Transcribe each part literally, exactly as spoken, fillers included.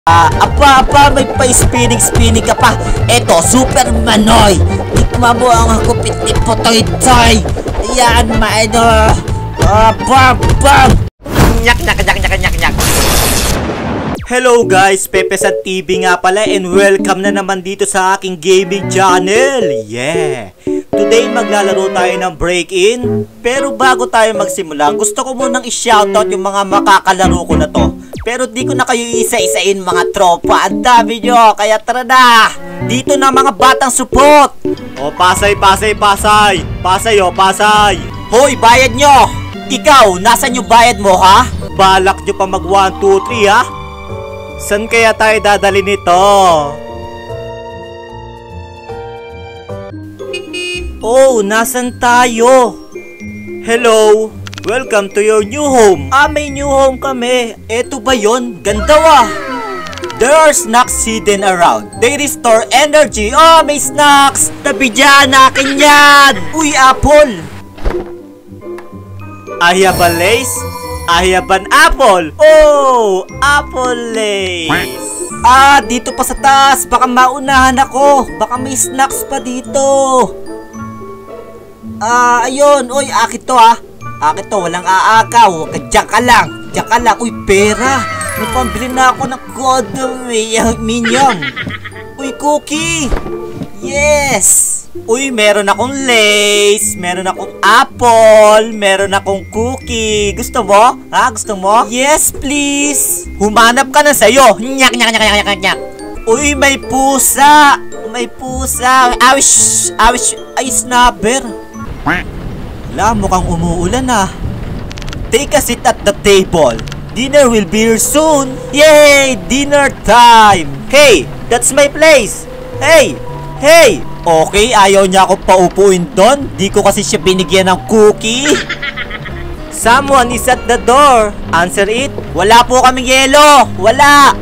Ah, apa, apa, may pa-spinning-spinning ka pa. Eto, Super Manoy. Tikma mo ang kupit ni Potoy-Toy. Yan, maino. Ah, bam, bam. Nyak, nyak, nyak, nyak, nyak, nyak. Hello guys, Pepesat T V nga pala and welcome na naman dito sa aking gaming channel. Yeah! Today maglalaro tayo ng break-in. Pero bago tayo magsimula, gusto ko munang i-shoutout yung mga makakalaro ko na to. Pero di ko na kayo isa-isain mga tropa. Ang dami nyo, kaya tara na! Dito na mga batang support! O pasay, pasay, pasay! Pasay o, pasay! Hoy, bayad nyo! Ikaw, nasan yung bayad mo ha? Balak nyo pa mag one, two, three ha? San kaya tayo dadali nito? Oh, nasan tayo? Hello? Welcome to your new home. Ah, may new home kami. Eto ba yon? Ganda ah. There are snacks hidden around. They restore energy. Oh, may snacks. Tabi dyan, akin yan. Uy, apple. I have a lace. I have an apple. Oh, apple lace. Ah, dito pa sa taas. Baka maunahan ako. Baka may snacks pa dito. Ah, ayun. Uy, akit to ah. Akit to, walang aakaw. Diyan ka lang. Diyan ka lang. Uy, pera. May pambili na ako ng condominium. Uy, cookie. Yes. Uy, meron akong lace. Meron akong apple. Meron akong cookie. Gusto mo? Ha? Gusto mo? Yes, please. Humanap ka na sa'yo. Nyak, nyak, nyak, nyak, nyak, nyak. Uy, may pusa. May pusa. Awish. Awish. Ay, snapper. Wala, mukhang umuulan ah. Take a seat at the table. Dinner will be here soon. Yay! Dinner time! Hey! That's my place! Hey! Hey! Okay, ayaw niya ako paupuin doon. Di ko kasi siya binigyan ng cookie. Someone is at the door. Answer it. Wala po kaming yelo. Wala!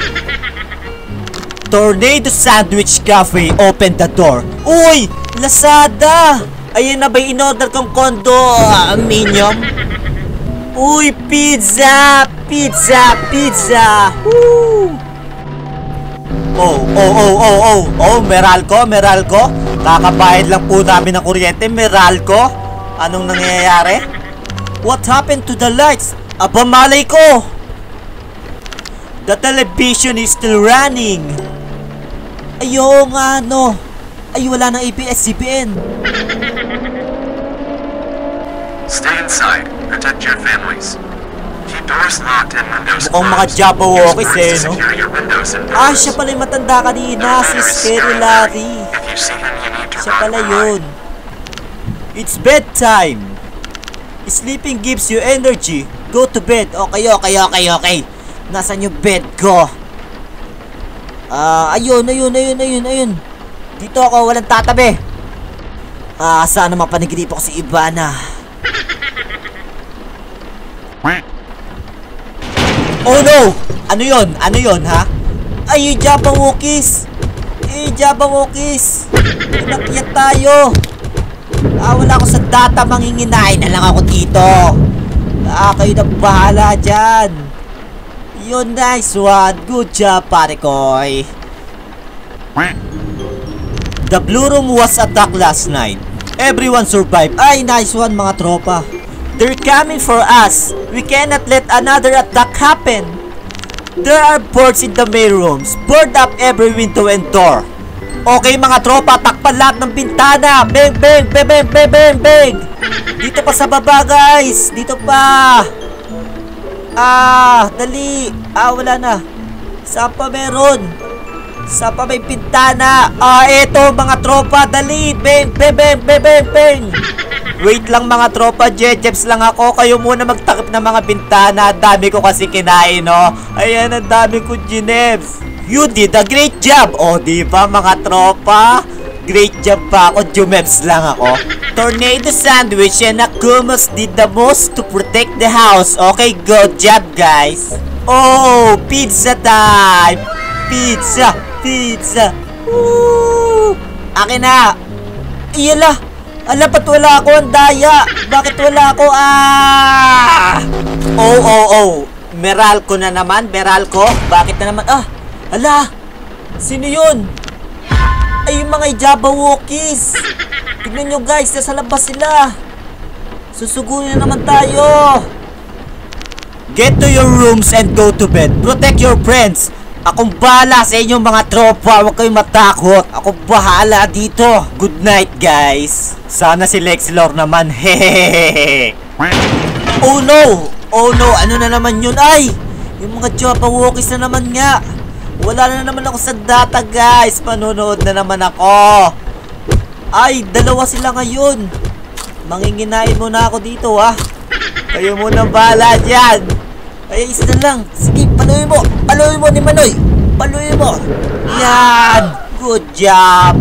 Tornado Sandwich Cafe, open the door. Uy! Lazada! Ayun na ba in-order kong condominium? Uy, pizza! Pizza! Pizza! Woo! Oh, oh, oh, oh, oh! Oh, Meralco, Meralco! Kakabayad lang po namin ng kuryente, Meralco! Anong nangyayari? What happened to the lights? Aba, malay ko! The television is still running! Ayaw nga, no! Ay, wala ng A B S C B N! Stay inside. Protect your families. Keep doors locked and windows closed. Mukhang mga Jabberwockies eh, no? Secure your windows and doors. Ah, siya pala yung matanda kanina, si Scary Larry. If you see him, you need to Siya run pala or yun. hide. It's bedtime. Sleeping gives you energy. Go to bed. Okay, okay, okay, okay. Nasaan yung bed ko? Ah, ayun, ayun, ayun, ayun, ayun. Dito ako, walang tatabi. Ah, sana mapanigilip ako si Ivana. Oh no! Ano yon? Ano yon ha? Ay, yung Jabberwockies! Eh, Jabberwockies! Inakyat tayo! Ah, wala ako sa data, manginginain na lang ako dito. Ah, kayo na bahala dyan. Yun, nice one. Good job, pare koy. The Blue Room was attacked last night. Everyone survived. Ay, nice one mga tropa. They're coming for us. We cannot let another attack happen. There are boards in the main rooms. Board up every window and door. Okay mga tropa, takpan lahat ng bintana. Bang, bang, bang, bang, bang, bang, bang. Dito pa sa baba guys. Dito pa. Ah, dali. Ah, wala na. Saan pa meron? Saan pa may bintana? Ah, eto mga tropa, dali. Bang, bang, bang, bang, bang, bang. Wait lang mga tropa, Jejeps lang ako. Kayo muna magtakip ng mga bintana. Dami ko kasi kinain, no? Ayan, ang dami ko, Jeneps. You did a great job. O, diba mga tropa? Great job pa ako, Jumeps lang ako. Tornado Sandwich and Akumus did the most to protect the house. Okay, good job, guys. Oh, pizza time. Pizza, pizza. Woo! Akin na. Iyala. Alam, ba't wala ako? Ang daya. Bakit wala ako? Ah! Oh, oh, oh. Meralco na naman. Meralco. Bakit na naman? Ah! Ala! Sino yun? Ay, yung mga Jabberwockies! Tignan nyo guys, nasa labas sila! Susugurin na naman tayo! Get to your rooms and go to bed. Protect your friends. Akong bahala sa inyong mga tropa. Huwag kayong matakot. Ako bahala dito. Good night, guys. Sana si Lexlor naman. Hehehehe. Oh no! Oh no! Ano na naman yun? Ay! Yung mga Jabberwockies na naman nga. Wala na naman ako sa data, guys. Panonood na naman ako. Ay! Dalawa sila ngayon. Manginginain muna ako dito, ha. Kayo muna bahala dyan. Ay, isa na lang. Sige, paluin mo. Paluin mo ni Manoy. Paluin mo. Yan. Good job.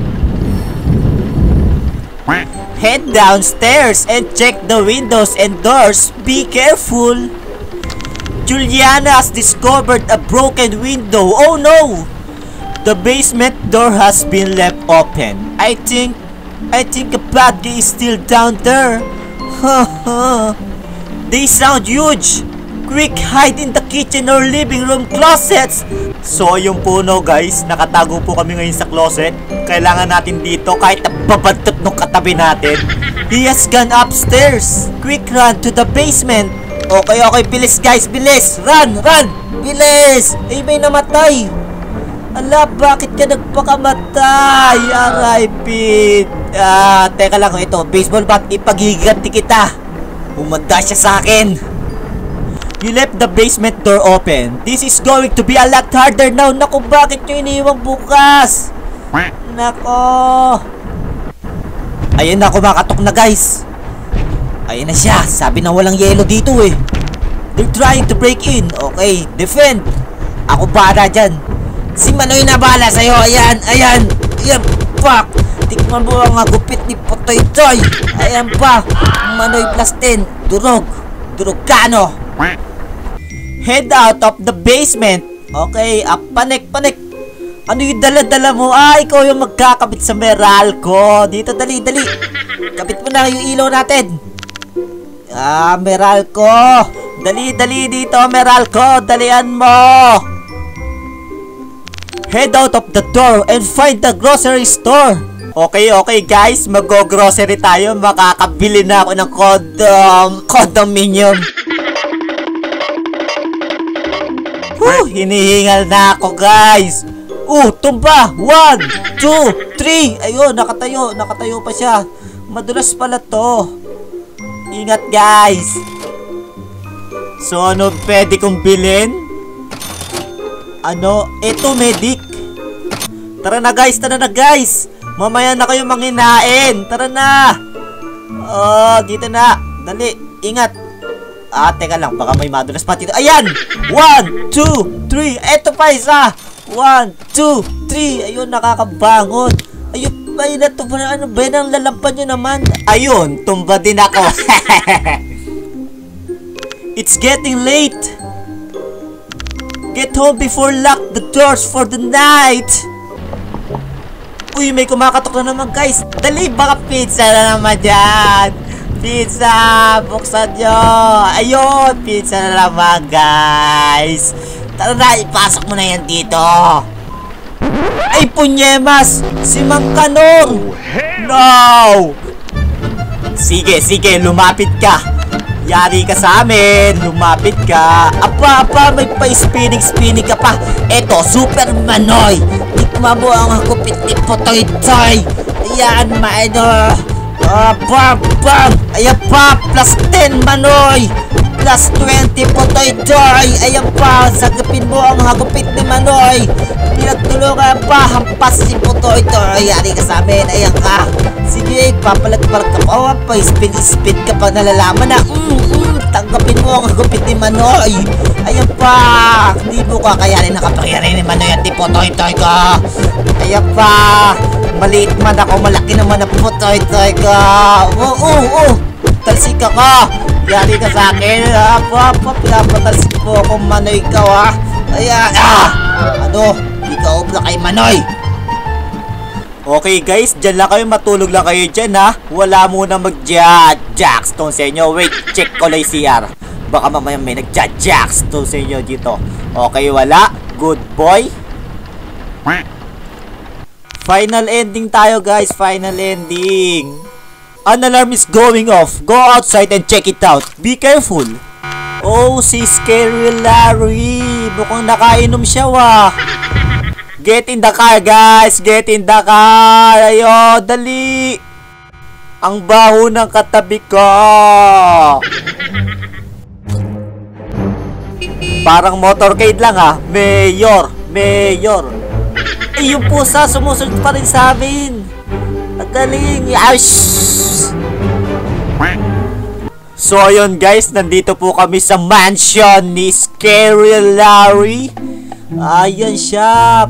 Head downstairs and check the windows and doors. Be careful. Juliana has discovered a broken window. Oh no. The basement door has been left open. I think, I think a bad guy is still down there. Haha. They sound huge. Quick, hide in the kitchen or living room closets. So, yung puno guys, nakatago po kami ngayon sa closet. Kailangan natin dito kahit nababantot nung katabi natin. He has gone upstairs. Quick, run to the basement. Okay, okay, bilis guys, bilis. Run, run, bilis. Ay, may namatay. Ala, bakit ka nagpakamatay? Aray, Pete. Ah, teka lang, ito, baseball bat, ipagiganti kita. Umanda siya sa akin. You left the basement door open. This is going to be a lot harder now. Naku, bakit nyo iniwang bukas? Nako. Ayun na, kumakatok na guys. Ayun na siya. Sabi na walang yelo dito eh. They're trying to break in. Okay, defend. Ako bala dyan. Si Manoy na bala sa'yo. Ayan, ayan. Ayan, fuck. Tikman mo ang gupit ni Potoy Toy. Ayan pa. Manoy plus ten. Durog. Durog kano. Head out of the basement. Okay, ah, panik, panik. Ano yung dala-dala mo? Ah, ikaw yung magkakabit sa Meralco. Dito, dali, dali. Kapit mo na yung ilaw natin. Ah, Meralco. Dali, dali dito, Meralco. Dalian mo. Head out of the door and find the grocery store. Okay, okay guys. Mag-grocery tayo. Makakabili na ako ng condom, condominium. Woo! Hinihingal na ako guys. Uh, tumba. One, two, three. Ayun, nakatayo. Nakatayo pa siya. Madulas pala to. Ingat guys. So ano pwede kong bilhin? Ano? Ito medic. Tara na guys, tara na guys. Mamaya na kayo manginain. Tara na. Oh, dito na. Dali, ingat. Ah, teka lang, baka may madulas pa dito. Ayan! One, two, three. Eto pa isa. One, two, three. Ayun, nakakabangon. Ayun, ay na to. Ano ba yan ang lalampan nyo naman? Ayun, tumba din ako. It's getting late. Get home before lock the doors for the night. Uy, may kumakatok na naman guys. Dali, baka pizza na naman dyan. Pizza! Buksan nyo! Ayun! Pizza na naman, guys! Tara na, ipasok mo na yan dito! Ay, punyemas! Si Mang Kanor! No! Sige, sige, lumapit ka! Yari ka sa amin! Lumapit ka! Apa, apa, may pa-spinning-spinning ka pa! Eto, Super Manoy! Tikma mo ang hagupit ni Potoy Toy! Ayan, maino! Ah, bam, bam! Ayan pa! Plus ten, Manoy! Plus twenty, Potoy Toy! Ayan pa! Sagapin mo ang hagupit ni Manoy! Pinagtulungan pa! Hampas si Potoy Toy! Yari ka sa amin! Ayan ka! Sige, papalag-palag ka pa! Oh, pa-spin-spin ka pa nalalaman na! Mm, mm, tanggapin mo ang hagupit ni Manoy! Ayan pa! Hindi mo kakayanin nakapangyari ni Manoy at ni Potoy Toy ka! Ayan pa! Maliit man ako, malaki naman na Potoy-Toy ka. Oo, oo, oo. Talsik ka ka. Yari ka sa akin. Apa, apa, pinapatalsik po ako, Manoy ka, ha. Ayan, ah. Ano? Hindi ka upla kay Manoy. Okay, guys. Dyan lang kayo. Matulog lang kayo dyan, ha. Wala muna mag-jackstone sa inyo. Wait, check ko lang C R. Baka mamaya may nag-jackstone sa inyo dito. Okay, wala. Good boy. Final ending tayo guys, final ending. An alarm is going off. Go outside and check it out. Be careful. Oh, si Scary Larry. Mukhang nakainom siya wah. Get in the car guys, get in the car. Ayo, dali. Ang baho ng katabi ko. Parang motorcade lang ha. Mayor, Mayor. Eh, yung pusa sumusunod pa rin sa amin. Ang galing. Ayos. So ayun guys, nandito po kami sa mansion ni Scary Larry. Ayan siya.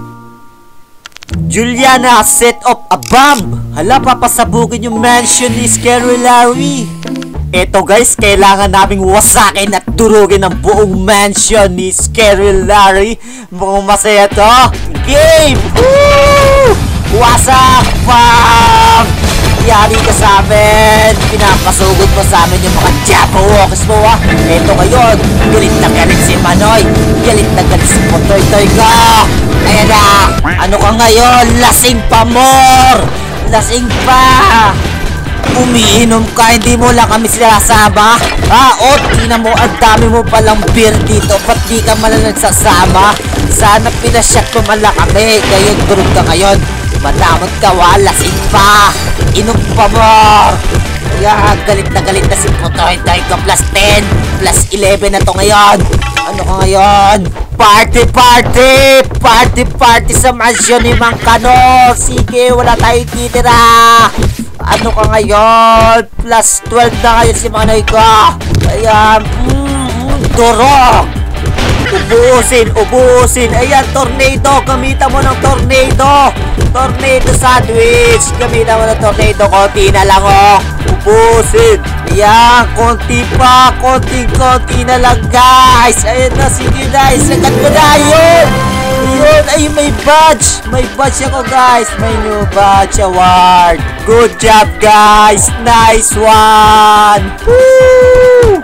Juliana set up a bomb. Hala, papasabugin yung mansion ni Scary Larry. Eto guys, kailangan naming wasakin at durugin ang buong mansion ni Scary Larry. Mukhang masaya to. Game! Woo! Wasak! Bam! Yari ka sa amin. Pinapasugod mo sa amin yung mga Jabberwockers mo ha. Eto ngayon, galit na galit si Manoy. Galit na galit si Potoy-Toy ko. Ayan na. Ano ka ngayon? Lasing pa more! Lasing pa! Umiinom ka, hindi mo lang kami sinasama. Ha? O, tingnan mo, ang dami mo palang beer dito. Ba't di ka man lang nagsasama? Sana pinasyak mo man lang kami. Ngayon, durog ka ngayon. Malamot ka, walasing pa. Inom pa mo. Kaya, galit na galit na si Potoy-Toy ko. Plus ten, plus eleven na to ngayon. Ano ka ngayon? Party, party! Party, party sa mansion ni Mang Kano. Sige, wala tayong titira. Ano ka ngayon? Plus twelve na ngayon si Manoy ko. Ayan. Mm, durog. Ubusin, ubusin. Ayan, tornado. Gamitan mo ng tornado. Tornado sandwich. Gamitan mo ng tornado. Konti na lang, oh. Ubusin. Ayan, konti pa. Konti-konti na lang, guys. Ayan na, sige, guys. Agad ko na yun. Ayun, ay may badge. May badge ako guys. May new badge award. Good job guys. Nice one. Woo!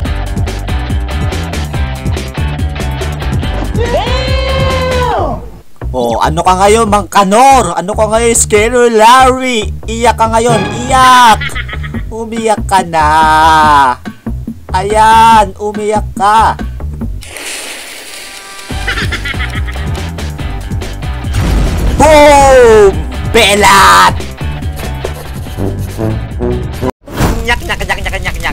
Oh, ano ka ngayon, Mang Kanor? Ano ka ngayon, Scary Larry? Iyak ka ngayon, iyak. Umiyak ka na. Ayan, umiyak ka. Boom! Belat! Nyak, nyak, nyak, nyak, nyak, nyak.